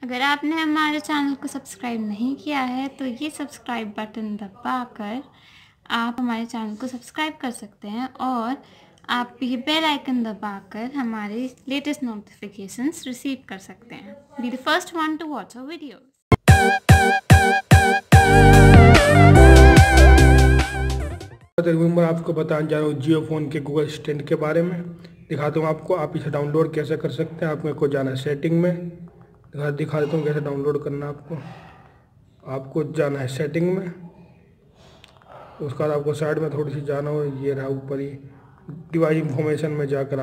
अगर आपने हमारे चैनल को सब्सक्राइब नहीं किया है तो ये सब्सक्राइब बटन दबाकर आप हमारे चैनल को सब्सक्राइब कर सकते हैं और आप ये बेल आइकन दबाकर हमारे लेटेस्ट नोटिफिकेशंस रिसीव कर सकते हैं। Be the first one to watch our videos. मैं आपको बताने जा रहा हूँ जियो फ़ोन के गूगल असिस्टेंट के बारे में। दिखाता हूँ आपको आप इसे डाउनलोड कैसे कर सकते हैं। आप मेरे को जाना है सेटिंग में, दिखा देता हूँ कैसे डाउनलोड करना है। आपको जाना है सेटिंग में, उसके बाद आपको साइड में थोड़ी सी जाना हो, ये रहा ऊपर ही डिवाइस इंफॉर्मेशन में जाकर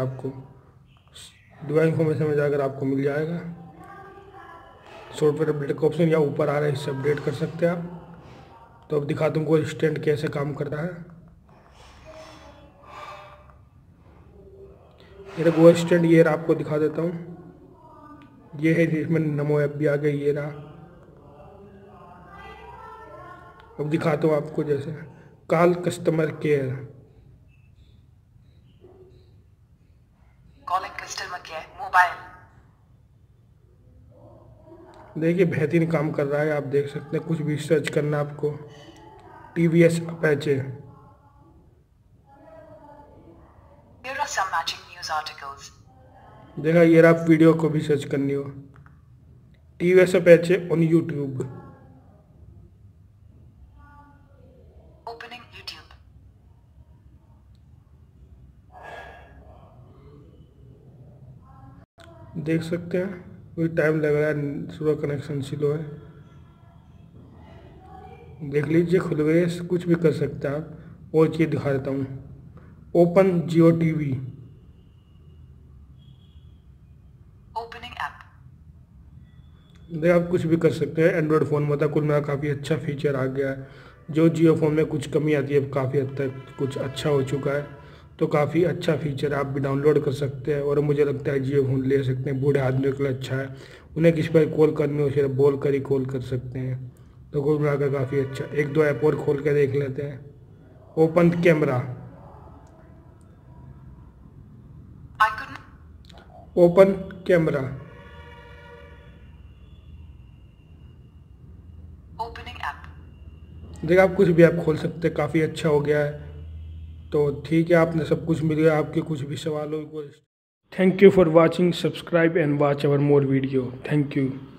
आपको मिल जाएगा सॉफ्टवेयर अपडेट का ऑप्शन, या ऊपर आ रहा है, इससे अपडेट कर सकते हैं आप। तो अब दिखाता हूँ गूगल असिस्टेंट कैसे काम करता है। ये गूगल असिस्टेंट ये रहा, आपको दिखा देता हूँ। ये है, इसमें नमो ऐप भी आ गई, ये रहा। अब दिखाता हूँ आपको, जैसे call customer care, calling customer care mobile. देखिए बेहतरीन काम कर रहा है, आप देख सकते हैं। कुछ भी सर्च करना आपको, TVS Apache, Here are some matching news articles. देखा ये रहा। आप वीडियो को भी सर्च करनी हो, TVS Apache on YouTube. Opening YouTube. देख सकते हैं, कोई टाइम लग रहा है, सुबह कनेक्शन स्लो है। देख लीजिए खुल गए, कुछ भी कर सकते हैं आप। और चीज़ दिखा देता हूँ, open Jio TV, Opening app. देख आप कुछ भी कर सकते हैं एंड्रॉयड फ़ोन में। कुल मेरा काफ़ी अच्छा फीचर आ गया है। जो जियो फ़ोन में कुछ कमी आती है, अब काफ़ी हद तक कुछ अच्छा हो चुका है। तो काफ़ी अच्छा फीचर आप भी डाउनलोड कर सकते हैं, और मुझे लगता है जियो फ़ोन ले सकते हैं। बूढ़े आदमियों के लिए अच्छा है, उन्हें किसी पर कॉल करनी हो सिर्फ बोल कर ही कॉल कर सकते हैं। तो कुल मिलाकर काफ़ी अच्छा। एक दो ऐप और खोल के देख लेते हैं। Open camera, I couldn't. Open camera, Opening app. देखिए आप कुछ भी ऐप खोल सकते हैं, काफ़ी अच्छा हो गया है। तो ठीक है, आपने सब कुछ मिल गया। आपके कुछ भी सवाल हो, thank you for watching, subscribe and watch our more video. Thank you.